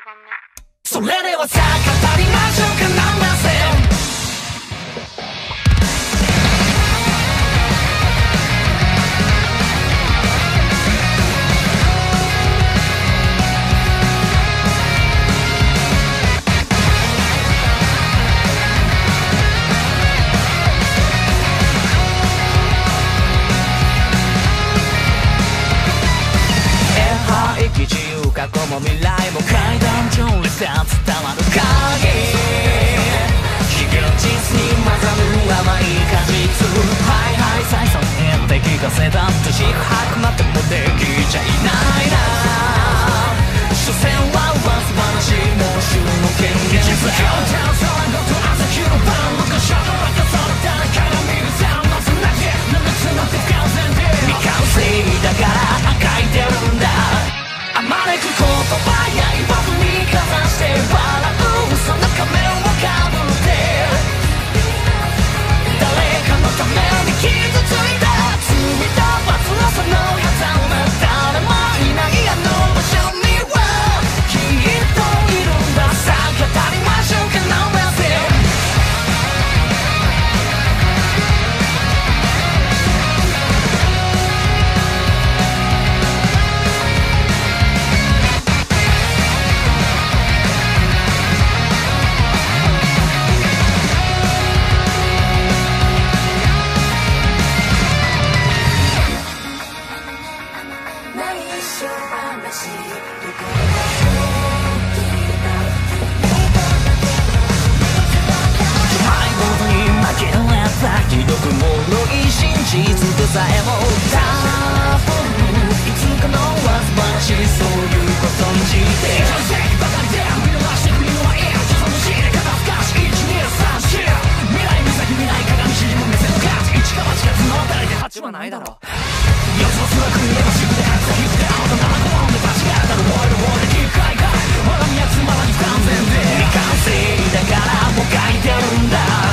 それではさあ語りましょうかナンバーセン。自由過去も未来も階段上でさ伝わる影非現実に混ざる甘い果実はいはい再三言って聞かせたと四苦八苦までもできちゃいないな所詮は噂話もう衆の権限気づきを倒さらごと朝日の晩昔は任された鏡にさまずなげなめつなって不完全で未完成だから書いてるんだあまねく言葉や刃踏みかざして笑うその仮面をかぶって誰かのために傷ついた罪と罰のその狭間誰もいないあの場所にはきっといるんださあ語りましょうかナンバーセン。ひどく脆い真実でさえも多分いつかのわず話そういうことにして正直ばかりで見逃してくるのはいい助産のし入れ方不可視1234未来目先見ない鏡尻も目線の価値一か八か角当たりで8はないだろう予想すらく見れば渋で吐くと引くであの7個も目間違えたら燃える方で聞くかいかい我が身はつまらに不完全で未完成だからもう書いてるんだ